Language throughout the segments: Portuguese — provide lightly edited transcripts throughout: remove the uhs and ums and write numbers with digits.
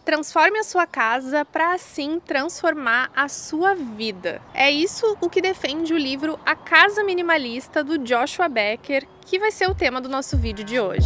Transforme a sua casa para assim transformar a sua vida. É isso o que defende o livro A Casa Minimalista, do Joshua Becker, que vai ser o tema do nosso vídeo de hoje.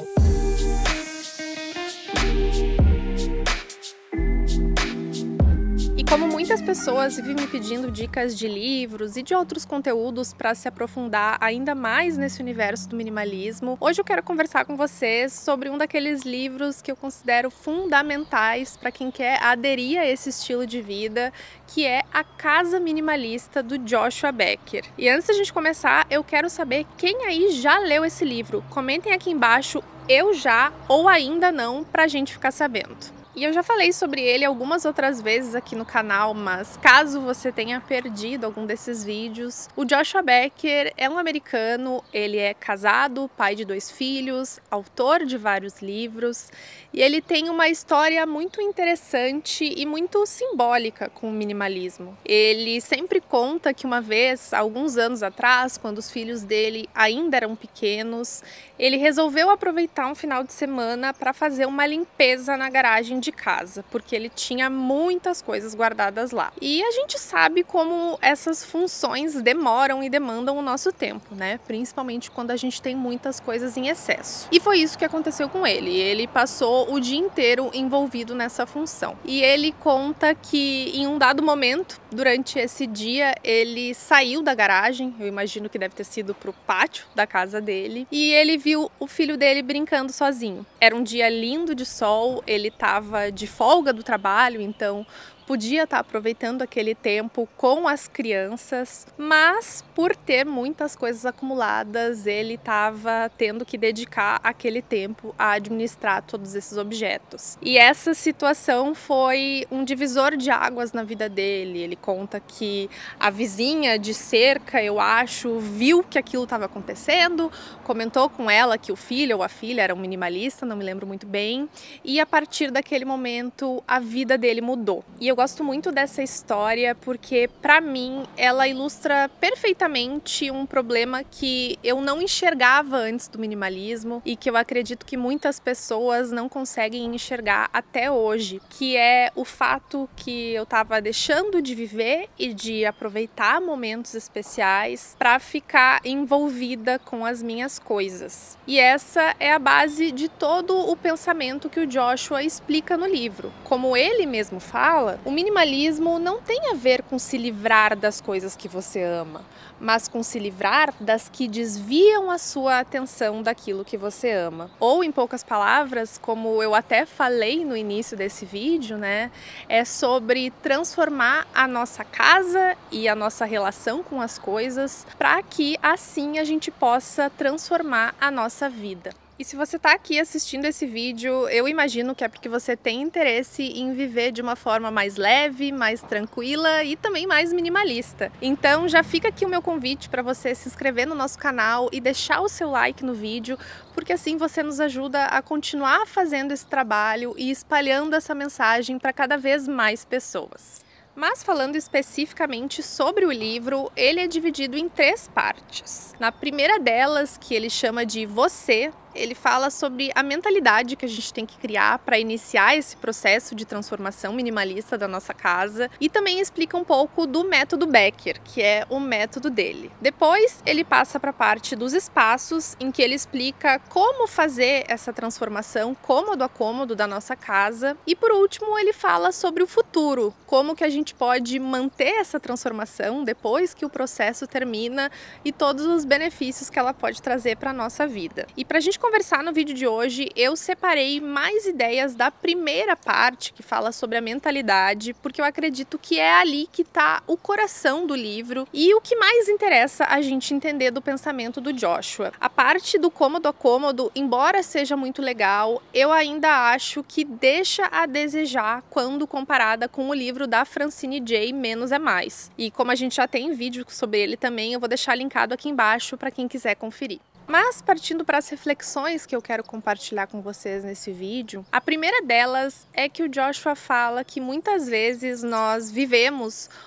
Como muitas pessoas vivem me pedindo dicas de livros e de outros conteúdos para se aprofundar ainda mais nesse universo do minimalismo, hoje eu quero conversar com vocês sobre um daqueles livros que eu considero fundamentais para quem quer aderir a esse estilo de vida, que é A Casa Minimalista, do Joshua Becker. E antes da gente começar, eu quero saber quem aí já leu esse livro. Comentem aqui embaixo, eu já ou ainda não, para a gente ficar sabendo. E eu já falei sobre ele algumas outras vezes aqui no canal, mas caso você tenha perdido algum desses vídeos, o Joshua Becker é um americano, ele é casado, pai de 2 filhos, autor de vários livros, e ele tem uma história muito interessante e muito simbólica com o minimalismo. Ele sempre conta que uma vez, alguns anos atrás, quando os filhos dele ainda eram pequenos, ele resolveu aproveitar um final de semana para fazer uma limpeza na garagem de casa, porque ele tinha muitas coisas guardadas lá. E a gente sabe como essas funções demoram e demandam o nosso tempo, né? Principalmente quando a gente tem muitas coisas em excesso. E foi isso que aconteceu com ele. Ele passou o dia inteiro envolvido nessa função. E ele conta que em um dado momento, durante esse dia, ele saiu da garagem, eu imagino que deve ter sido pro pátio da casa dele, e ele viu o filho dele brincando sozinho. Era um dia lindo de sol, ele estava de folga do trabalho, então podia estar aproveitando aquele tempo com as crianças, mas por ter muitas coisas acumuladas, ele estava tendo que dedicar aquele tempo a administrar todos esses objetos. E essa situação foi um divisor de águas na vida dele. Ele conta que a vizinha de cerca, eu acho, viu que aquilo estava acontecendo, comentou com ela que o filho ou a filha era um minimalista, não me lembro muito bem, e a partir daquele momento a vida dele mudou. E eu gosto muito dessa história porque, para mim, ela ilustra perfeitamente um problema que eu não enxergava antes do minimalismo e que eu acredito que muitas pessoas não conseguem enxergar até hoje, que é o fato que eu estava deixando de viver e de aproveitar momentos especiais para ficar envolvida com as minhas coisas. E essa é a base de todo o pensamento que o Joshua explica no livro. Como ele mesmo fala, o minimalismo não tem a ver com se livrar das coisas que você ama, mas com se livrar das que desviam a sua atenção daquilo que você ama. Ou, em poucas palavras, como eu até falei no início desse vídeo, né, é sobre transformar a nossa casa e a nossa relação com as coisas para que assim a gente possa transformar a nossa vida. E se você está aqui assistindo esse vídeo, eu imagino que é porque você tem interesse em viver de uma forma mais leve, mais tranquila e também mais minimalista. Então já fica aqui o meu convite para você se inscrever no nosso canal e deixar o seu like no vídeo, porque assim você nos ajuda a continuar fazendo esse trabalho e espalhando essa mensagem para cada vez mais pessoas. Mas falando especificamente sobre o livro, ele é dividido em 3 partes. Na primeira delas, que ele chama de Você, ele fala sobre a mentalidade que a gente tem que criar para iniciar esse processo de transformação minimalista da nossa casa e também explica um pouco do método Becker, que é o método dele. Depois ele passa para a parte dos espaços, em que ele explica como fazer essa transformação cômodo a cômodo da nossa casa, e por último ele fala sobre o futuro, como que a gente pode manter essa transformação depois que o processo termina e todos os benefícios que ela pode trazer para a nossa vida. E para a gente conversar no vídeo de hoje, eu separei mais ideias da primeira parte, que fala sobre a mentalidade, porque eu acredito que é ali que está o coração do livro e o que mais interessa a gente entender do pensamento do Joshua. A parte do cômodo a cômodo, embora seja muito legal, eu ainda acho que deixa a desejar quando comparada com o livro da Francine J, Menos é Mais. E como a gente já tem vídeo sobre ele também, eu vou deixar linkado aqui embaixo para quem quiser conferir. Mas partindo para as reflexões que eu quero compartilhar com vocês nesse vídeo, a primeira delas é que o Joshua fala que muitas vezes nós vivemos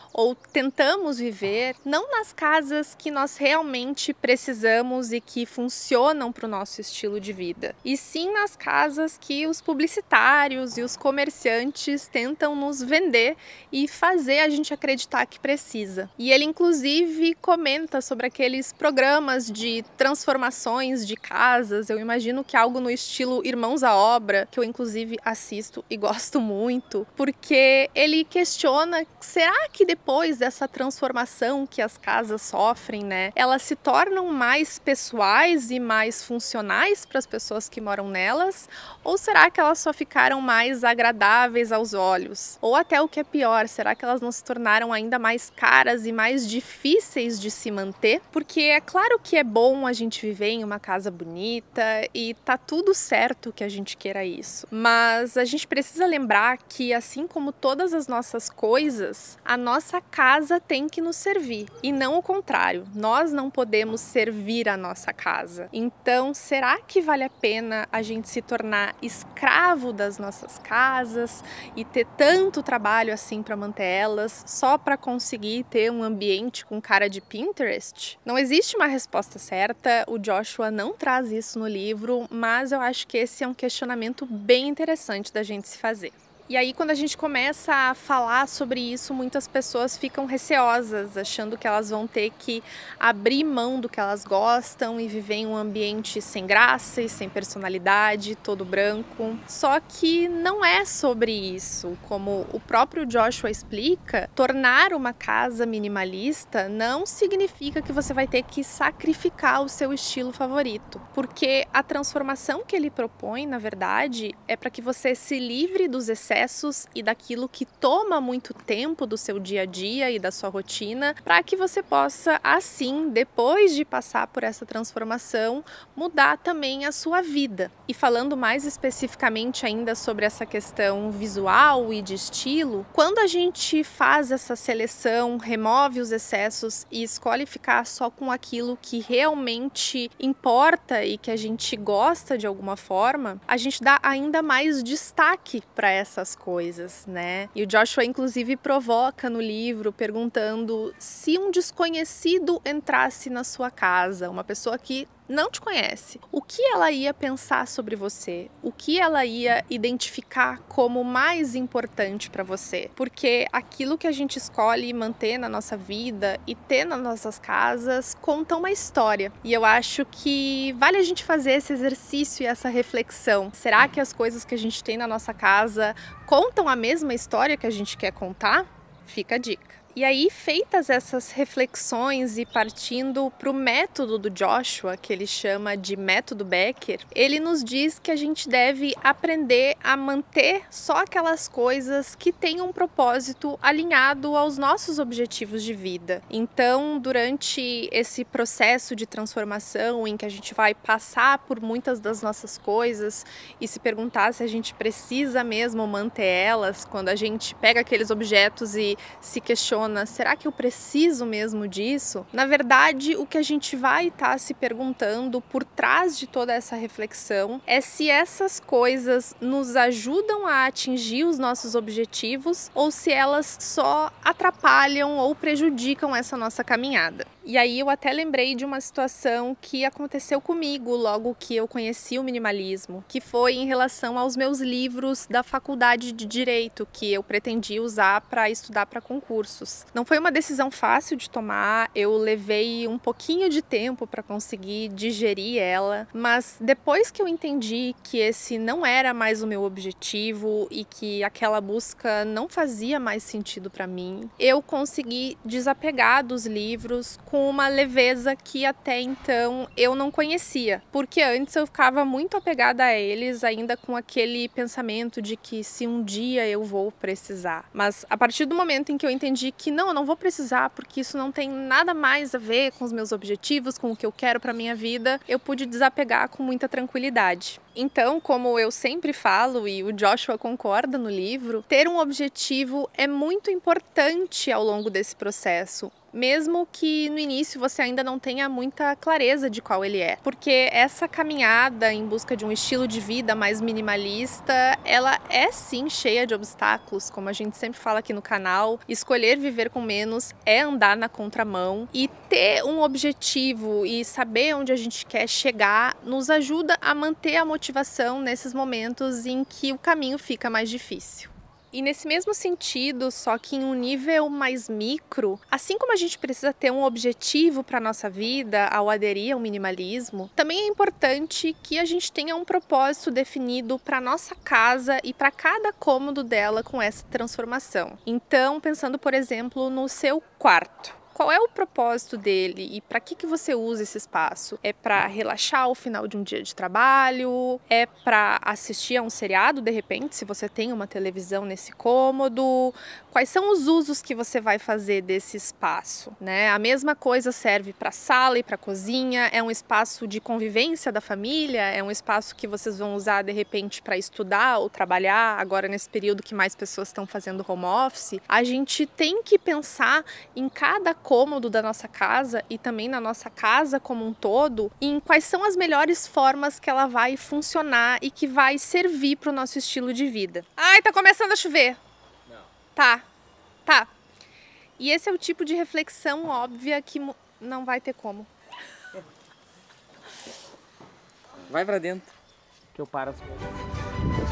ou tentamos viver, não nas casas que nós realmente precisamos e que funcionam para o nosso estilo de vida, e sim nas casas que os publicitários e os comerciantes tentam nos vender e fazer a gente acreditar que precisa. E ele inclusive comenta sobre aqueles programas de transformações de casas. Eu imagino que algo no estilo Irmãos à Obra, que eu inclusive assisto e gosto muito, porque ele questiona, será que depois dessa transformação que as casas sofrem, né, elas se tornam mais pessoais e mais funcionais para as pessoas que moram nelas? Ou será que elas só ficaram mais agradáveis aos olhos? Ou até o que é pior, será que elas não se tornaram ainda mais caras e mais difíceis de se manter? Porque é claro que é bom a gente viver em uma casa bonita e tá tudo certo que a gente queira isso. Mas a gente precisa lembrar que, assim como todas as nossas coisas, a nossa casa tem que nos servir e não o contrário. Nós não podemos servir a nossa casa. Então, será que vale a pena a gente se tornar escravo das nossas casas e ter tanto trabalho assim para manter elas só para conseguir ter um ambiente com cara de Pinterest? Não existe uma resposta certa, o Joshua não traz isso no livro, mas eu acho que esse é um questionamento bem interessante da gente se fazer. E aí, quando a gente começa a falar sobre isso, muitas pessoas ficam receosas, achando que elas vão ter que abrir mão do que elas gostam e viver em um ambiente sem graça e sem personalidade, todo branco. Só que não é sobre isso. Como o próprio Joshua explica, tornar uma casa minimalista não significa que você vai ter que sacrificar o seu estilo favorito. Porque a transformação que ele propõe, na verdade, é para que você se livre dos excessos e daquilo que toma muito tempo do seu dia a dia e da sua rotina, para que você possa, assim, depois de passar por essa transformação, mudar também a sua vida. E falando mais especificamente ainda sobre essa questão visual e de estilo, quando a gente faz essa seleção, remove os excessos e escolhe ficar só com aquilo que realmente importa e que a gente gosta de alguma forma, a gente dá ainda mais destaque para essas coisas, né? E o Joshua inclusive provoca no livro perguntando: se um desconhecido entrasse na sua casa, uma pessoa que não te conhece, o que ela ia pensar sobre você? O que ela ia identificar como mais importante para você? Porque aquilo que a gente escolhe manter na nossa vida e ter nas nossas casas conta uma história. E eu acho que vale a gente fazer esse exercício e essa reflexão. Será que as coisas que a gente tem na nossa casa contam a mesma história que a gente quer contar? Fica a dica. E aí, feitas essas reflexões e partindo para o método do Joshua, que ele chama de método Becker, ele nos diz que a gente deve aprender a manter só aquelas coisas que têm um propósito alinhado aos nossos objetivos de vida. Então, durante esse processo de transformação em que a gente vai passar por muitas das nossas coisas e se perguntar se a gente precisa mesmo manter elas, quando a gente pega aqueles objetos e se questiona: será que eu preciso mesmo disso? Na verdade, o que a gente vai estar se perguntando por trás de toda essa reflexão é se essas coisas nos ajudam a atingir os nossos objetivos ou se elas só atrapalham ou prejudicam essa nossa caminhada. E aí eu até lembrei de uma situação que aconteceu comigo logo que eu conheci o minimalismo, que foi em relação aos meus livros da faculdade de Direito, que eu pretendia usar para estudar para concursos. Não foi uma decisão fácil de tomar, eu levei um pouquinho de tempo para conseguir digerir ela, mas depois que eu entendi que esse não era mais o meu objetivo e que aquela busca não fazia mais sentido para mim, eu consegui desapegar dos livros com uma leveza que até então eu não conhecia, porque antes eu ficava muito apegada a eles, ainda com aquele pensamento de que se um dia eu vou precisar. Mas a partir do momento em que eu entendi que não, eu não vou precisar, porque isso não tem nada mais a ver com os meus objetivos, com o que eu quero para minha vida, eu pude desapegar com muita tranquilidade. Então, como eu sempre falo, e o Joshua concorda no livro, ter um objetivo é muito importante ao longo desse processo. mesmo que no início você ainda não tenha muita clareza de qual ele é. Porque essa caminhada em busca de um estilo de vida mais minimalista, ela é sim cheia de obstáculos, como a gente sempre fala aqui no canal. Escolher viver com menos é andar na contramão, e ter um objetivo e saber onde a gente quer chegar nos ajuda a manter a motivação nesses momentos em que o caminho fica mais difícil. E nesse mesmo sentido, só que em um nível mais micro, assim como a gente precisa ter um objetivo para a nossa vida ao aderir ao minimalismo, também é importante que a gente tenha um propósito definido para a nossa casa e para cada cômodo dela com essa transformação. Então, pensando, por exemplo, no seu quarto. Qual é o propósito dele e para que você usa esse espaço? É para relaxar ao final de um dia de trabalho? É para assistir a um seriado, de repente, se você tem uma televisão nesse cômodo? Quais são os usos que você vai fazer desse espaço, né? A mesma coisa serve para a sala e para a cozinha. É um espaço de convivência da família? É um espaço que vocês vão usar, de repente, para estudar ou trabalhar, agora nesse período que mais pessoas estão fazendo home office? A gente tem que pensar em cada cômodo da nossa casa e também na nossa casa como um todo, em quais são as melhores formas que ela vai funcionar e que vai servir para o nosso estilo de vida. Ai, tá começando a chover. Não. Tá. E esse é o tipo de reflexão óbvia que não vai ter como. Vai pra dentro, que eu paro as coisas.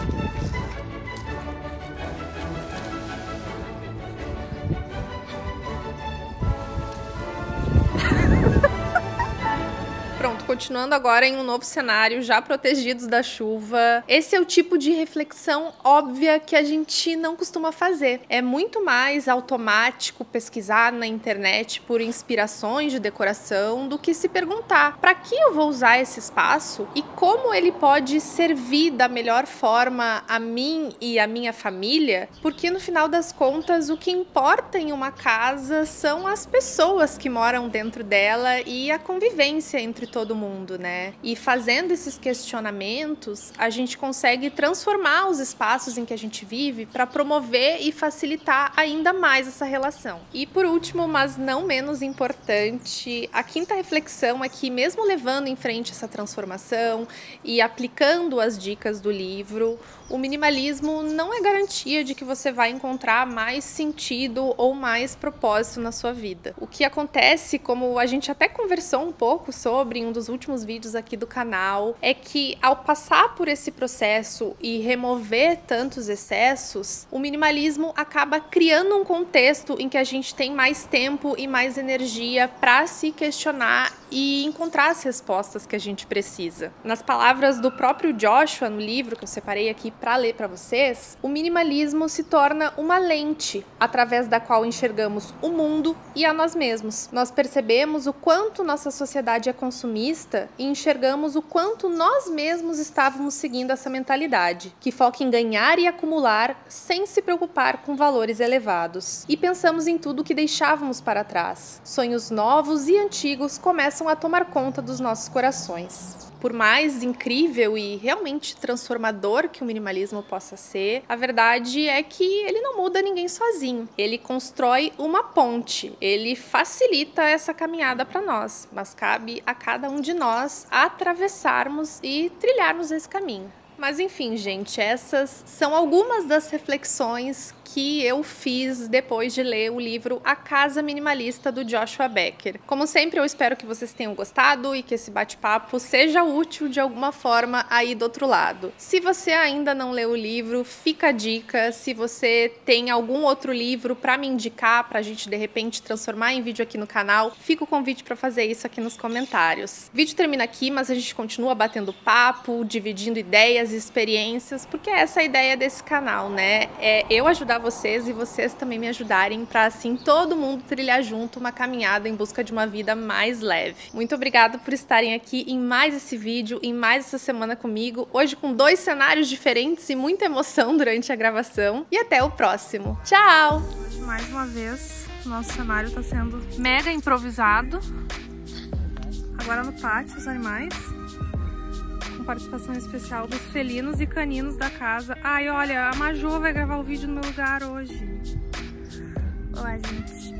Pronto, continuando agora em um novo cenário, já protegidos da chuva. Esse é o tipo de reflexão óbvia que a gente não costuma fazer. É muito mais automático pesquisar na internet por inspirações de decoração do que se perguntar: para que eu vou usar esse espaço e como ele pode servir da melhor forma a mim e a minha família? Porque no final das contas, o que importa em uma casa são as pessoas que moram dentro dela e a convivência entre todo mundo, né? E fazendo esses questionamentos, a gente consegue transformar os espaços em que a gente vive para promover e facilitar ainda mais essa relação. E por último, mas não menos importante, a quinta reflexão é que, mesmo levando em frente essa transformação e aplicando as dicas do livro, o minimalismo não é garantia de que você vai encontrar mais sentido ou mais propósito na sua vida. O que acontece, como a gente até conversou um pouco sobre em um dos últimos vídeos aqui do canal, é que ao passar por esse processo e remover tantos excessos, o minimalismo acaba criando um contexto em que a gente tem mais tempo e mais energia para se questionar e encontrar as respostas que a gente precisa. Nas palavras do próprio Joshua no livro que eu separei aqui para ler para vocês, o minimalismo se torna uma lente através da qual enxergamos o mundo e a nós mesmos. Nós percebemos o quanto nossa sociedade é consumista e enxergamos o quanto nós mesmos estávamos seguindo essa mentalidade, que foca em ganhar e acumular sem se preocupar com valores elevados. E pensamos em tudo que deixávamos para trás. Sonhos novos e antigos começam a tomar conta dos nossos corações. Por mais incrível e realmente transformador que o minimalismo possa ser, a verdade é que ele não muda ninguém sozinho. Ele constrói uma ponte, ele facilita essa caminhada para nós, mas cabe a cada um de nós atravessarmos e trilharmos esse caminho. Mas enfim, gente, essas são algumas das reflexões que eu fiz depois de ler o livro A Casa Minimalista, do Joshua Becker. Como sempre, eu espero que vocês tenham gostado e que esse bate-papo seja útil de alguma forma aí do outro lado. Se você ainda não leu o livro, fica a dica. Se você tem algum outro livro para me indicar, pra gente de repente transformar em vídeo aqui no canal, fica o convite para fazer isso aqui nos comentários. O vídeo termina aqui, mas a gente continua batendo papo, dividindo ideias e experiências, porque essa é a ideia desse canal, né? É eu ajudar vocês e vocês também me ajudarem para assim todo mundo trilhar junto uma caminhada em busca de uma vida mais leve. Muito obrigada por estarem aqui em mais esse vídeo, em mais essa semana comigo, hoje com 2 cenários diferentes e muita emoção durante a gravação. E até o próximo. Tchau! Hoje, mais uma vez, o nosso cenário está sendo mega improvisado. Agora no pátio, os animais. Participação especial dos felinos e caninos da casa. Ai, olha, a Majô vai gravar o vídeo no meu lugar hoje. Olá, gente.